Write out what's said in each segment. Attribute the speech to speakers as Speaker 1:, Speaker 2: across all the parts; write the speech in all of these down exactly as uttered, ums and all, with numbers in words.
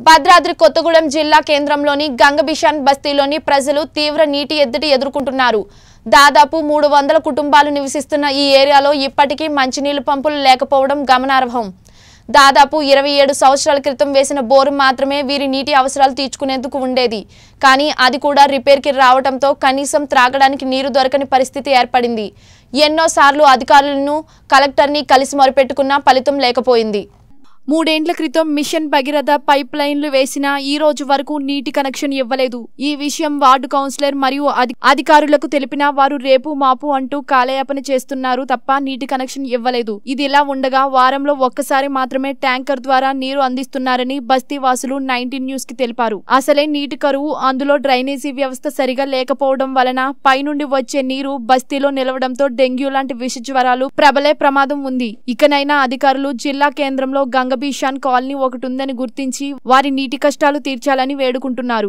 Speaker 1: భద్రాద్రి కొత్తగూడెం జిల్లా కేంద్రంలోని గంగబిషన్ బస్తీలోని ప్రజలు తీవ్ర నీటి ఎద్దడి ఎదుర్కొంటున్నారు. దాదాపు మూడు వందల కుటుంబాలు నివసిస్తున్న ఈ ఏరియాలో ఇప్పటికీ మంచినీళ్లు పంపులు లేకపోవడం గమనార్హం. దాదాపు ఇరవై ఏడు సంవత్సరాల క్రితం వేసిన బోరు మాత్రమే వీరి నీటి అవసరాలు తీర్చుకునేందుకు ఉండేది. కానీ అది కూడా రిపేర్కి రావడంతో కనీసం త్రాగడానికి నీరు దొరకని పరిస్థితి ఏర్పడింది. ఎన్నోసార్లు అధికారులను, కలెక్టర్ని కలిసి మొరపెట్టుకున్నా ఫలితం లేకపోయింది. మూడేండ్ల క్రితం మిషన్ భగీరథ పైప్ లైన్లు వేసినా ఈ రోజు వరకు నీటి కనెక్షన్ ఇవ్వలేదు. ఈ విషయం వార్డు కౌన్సిలర్ మరియు అధికారులకు తెలిపినా వారు రేపు మాపు అంటూ కాలయాపన చేస్తున్నారు తప్ప నీటి కనెక్షన్ ఇవ్వలేదు. ఇది ఇలా ఉండగా వారంలో ఒక్కసారి మాత్రమే ట్యాంకర్ ద్వారా నీరు అందిస్తున్నారని బస్తీ వాసులు నైన్టీన్ న్యూస్ కి తెలిపారు. అసలే నీటి కరువు, అందులో డ్రైనేజీ వ్యవస్థ సరిగా లేకపోవడం వలన పైనుండి వచ్చే నీరు బస్తీలో నిలవడంతో డెంగ్యూ లాంటి విష జ్వరాలు ప్రబలే ప్రమాదం ఉంది. ఇకనైనా అధికారులు జిల్లా కేంద్రంలో గంగ బిషన్ కాలనీ ఒకటి ఉందని గుర్తించి వారి నీటి కష్టాలు తీర్చాలని వేడుకుంటున్నారు.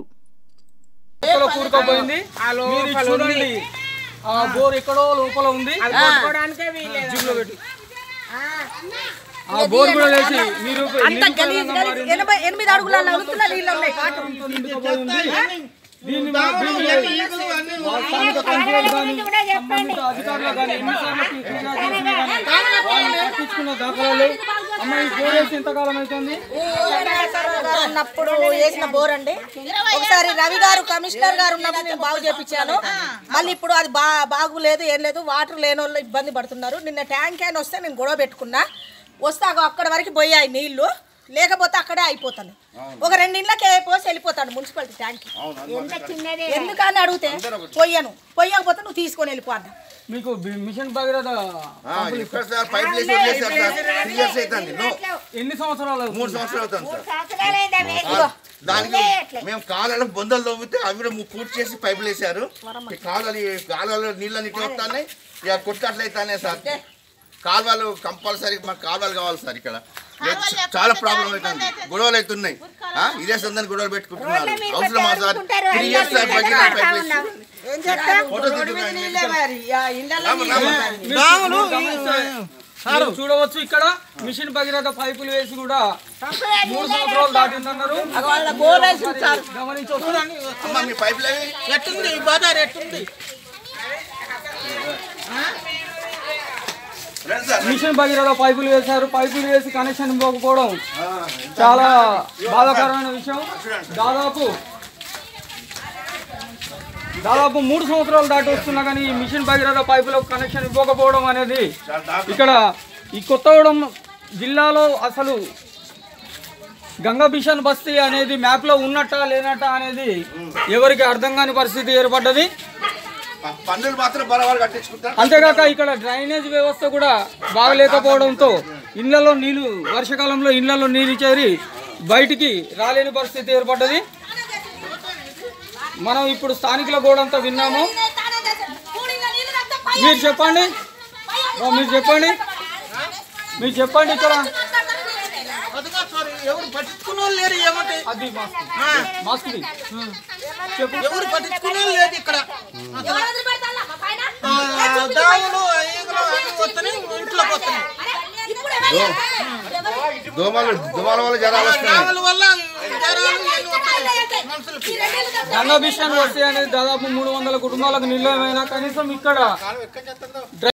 Speaker 2: ఉన్నప్పుడు వేసిన బోర్ అండి. ఒకసారి రవి గారు కమిషనర్ గారు ఉన్నప్పుడు నేను బాగు చేపించాను. మళ్ళీ ఇప్పుడు అది బా బాగులేదు, ఏం లేదు. వాటర్ లేని వాళ్ళు ఇబ్బంది పడుతున్నారు. నిన్న ట్యాంక్ అయినా వస్తే నేను గొడవ పెట్టుకున్నా. వస్తే అక్కడ వరకు పోయాయి నీళ్లు, లేకపోతే అక్కడే అయిపోతాను. ఒక రెండు ఇళ్ళకే పోసి వెళ్ళిపోతాను మున్సిపాలిటీ ట్యాంక్. ఎందుకని అడిగితే పొయ్యను, పొయ్యకపోతే నువ్వు తీసుకొని వెళ్ళిపోద్దా.
Speaker 3: మీకు మిషన్ భగీరథ ఎన్ని సంవత్సరాలు?
Speaker 4: మూడు సంవత్సరాలు అవుతుంది సార్. దానికి మేము కాలాలు బొందలు తవ్వితే అవి పూర్తి చేసి పైపులు వేసారు. కాలాలు కాలువలు నీళ్ళని ఇట్లా వస్తాయి, ఇక కొట్టట్లయితేనే సార్. కాలువలు కంపల్సరీ మాకు కాలువలు కావాలి సార్. ఇక్కడ చాలా ప్రాబ్లం అవుతుంది, గొడవలు అవుతున్నాయి. ఇదే సందని గొడవలు పెట్టుకుంటున్నారు. అవసరమా సార్? త్రీ ఇయర్స్ సార్
Speaker 3: చూడవచ్చు. ఇక్కడ మిషన్ భగీరథ పైపులు వేసి కూడా మూడు సంవత్సరాలు దాటిందన్నారు. మిషన్ భగీరథ పైపులు వేశారు. పైపులు వేసి కనెక్షన్ ఇవ్వకపోవడం చాలా బాధాకరమైన విషయం. దాదాపు దాదాపు మూడు సంవత్సరాలు దాటి వస్తున్నా కానీ ఈ మిషన్ భగీరథ పైపులకు కనెక్షన్ ఇవ్వకపోవడం అనేది ఇక్కడ ఈ కొత్తగూడెం జిల్లాలో అసలు గంగబిషన్ బస్తీ అనేది మ్యాప్లో ఉన్నట్ట లేనట్ట అనేది ఎవరికి అర్థం కాని పరిస్థితి ఏర్పడ్డది. అంతేకాక ఇక్కడ డ్రైనేజ్ వ్యవస్థ కూడా బాగలేకపోవడంతో ఇళ్లలో నీళ్లు, వర్షాకాలంలో ఇళ్లలో నీళ్లు చేరి బయటికి రాలేని పరిస్థితి ఏర్పడ్డది. మనం ఇప్పుడు స్థానికుల గోడంతా విన్నాము. మీరు చెప్పండి, మీరు చెప్పండి, మీరు చెప్పండి. ఇక్కడ
Speaker 2: ఎవరు పట్టించుకునే లేరు. ఏమంటే
Speaker 3: అది మాస్క్
Speaker 2: ఎవరు పట్టించుకునే లేదు. ఇక్కడ
Speaker 4: దోమలు దోమల వల్ల జరాలు వస్తున్నాయి.
Speaker 3: గంగబిషన్ వస్తే అనేది దాదాపు మూడు వందల కుటుంబాలకు నిలవైనా కనీసం ఇక్కడ